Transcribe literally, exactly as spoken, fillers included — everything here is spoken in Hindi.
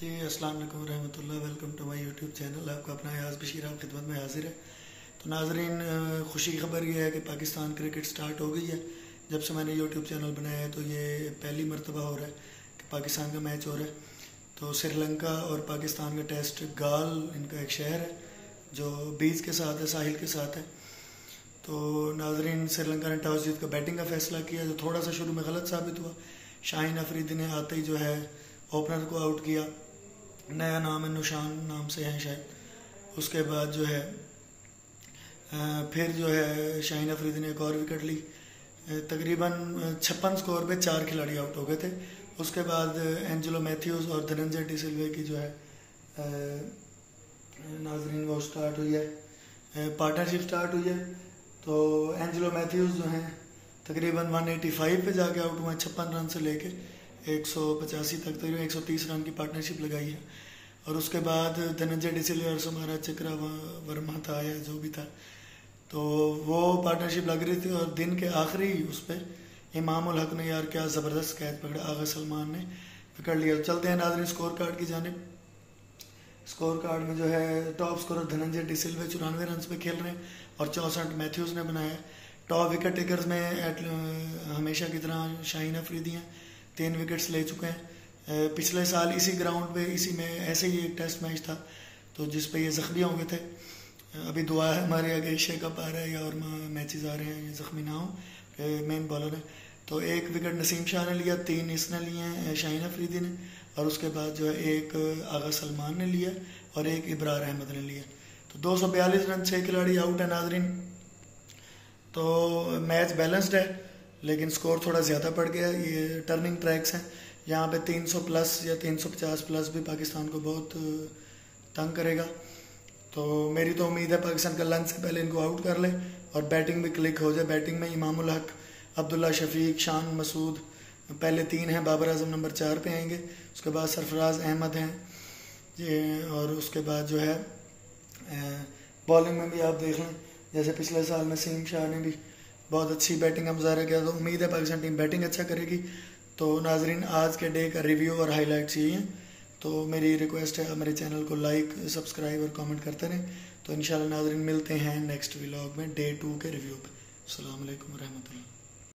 जी अस्सलाम वालेकुम रहमतुल्लाह। Welcome to my YouTube channel. आपका अपना याज बशीर आप खिदमत में हाजिर है। तो नाजरीन, खुशी की खबर ये है कि पाकिस्तान क्रिकेट स्टार्ट हो गई है। जब से मैंने यूट्यूब चैनल बनाया है तो ये पहली मरतबा हो रहा है कि पाकिस्तान का मैच हो रहा है। तो श्रीलंका और पाकिस्तान का टेस्ट गाल इनका एक शहर है जो बीच के साथ है, साहिल के साथ है। तो नाजरीन, श्रीलंका ने टॉस जीत कर बैटिंग का फैसला किया जो थोड़ा सा शुरू में गलत साबित हुआ। शाहीन अफरीदी ने आते ही जो है ओपनर को आउट किया। नया नाम है, नुशान नाम से है शायद। उसके बाद जो है फिर जो है शाहीन अफरीदी ने एक और विकेट ली। तकरीबन छप्पन स्कोर पे चार खिलाड़ी आउट हो गए थे। उसके बाद एंजेलो मैथ्यूज़ और धनंजय डिसिल्वे की जो है नाजरीन वो स्टार्ट हुई है, पार्टनरशिप स्टार्ट हुई है। तो एंजेलो मैथ्यूज़ जो हैं तकरीबन एक सौ पचासी पे जाके आउट हुए, छप्पन रन से लेके एक सौ पचासी तक, तकरीबन एक सौ तीस रन की पार्टनरशिप लगाई है। और उसके बाद धनंजय डिसिल्वे और समारा चक्रा वर्मा था या जो भी था, तो वो पार्टनरशिप लग रही थी। और दिन के आखिरी उस पर इमाम उल हक ने यार क्या ज़बरदस्त कैच पकड़ा, आगा सलमान ने पकड़ लिया। तो चलते हैं नाज़रीन स्कोर कार्ड की जानिब। स्कोर कार्ड में जो है टॉप स्कोरर धनंजय डिसिल्वे चौरानवे रन पे खेल रहे हैं और चौंसठ मैथ्यूज़ ने बनाया। टॉप विकेट टेकर्स में एट, हमेशा की तरह शाहीन अफरीदी हैं, तीन विकेट्स ले चुके हैं। पिछले साल इसी ग्राउंड पे इसी में ऐसे ही एक टेस्ट मैच था तो जिस पे ये ज़ख्मी हो गए थे। अभी दुआ है हमारे आगे एशिया कप आ रहा है या और मैचेस आ रहे हैं, ये ज़ख्मी ना हो। मेन बॉलर है तो एक विकेट नसीम शाह ने लिया, तीन इसने लिए हैं शाहीन अफरीदी ने, और उसके बाद जो है एक आगा सलमान ने लिया और एक इब्रार अहमद ने लिया। तो दो सौ बयालीस रन छः खिलाड़ी आउट है नाजरीन। तो मैच बैलेंस्ड है लेकिन स्कोर थोड़ा ज़्यादा पड़ गया। ये टर्निंग ट्रैक्स हैं, यहाँ पे तीन सौ प्लस या तीन सौ पचास प्लस भी पाकिस्तान को बहुत तंग करेगा। तो मेरी तो उम्मीद है पाकिस्तान का लंच से पहले इनको आउट कर ले और बैटिंग भी क्लिक हो जाए। बैटिंग में इमाम उल हक, अब्दुल्ला शफीक, शान मसूद पहले तीन हैं, बाबर आजम नंबर चार पे आएंगे। उसके बाद सरफराज अहमद हैं ये, और उसके बाद जो है बॉलिंग में भी आप देख लें जैसे पिछले साल नसीम शाह ने भी बहुत अच्छी बैटिंग का मुजाहरा किया। तो उम्मीद है पाकिस्तान टीम बैटिंग अच्छा करेगी। तो नाजरीन, आज के डे का रिव्यू और हाईलाइट्स यही हैं। तो मेरी रिक्वेस्ट है आप मेरे चैनल को लाइक, सब्सक्राइब और कमेंट करते रहें। तो इंशाल्लाह नाजरीन मिलते हैं नेक्स्ट व्लॉग में डे टू के रिव्यू पे। अस्सलाम वालेकुम रहमतुल्लाह।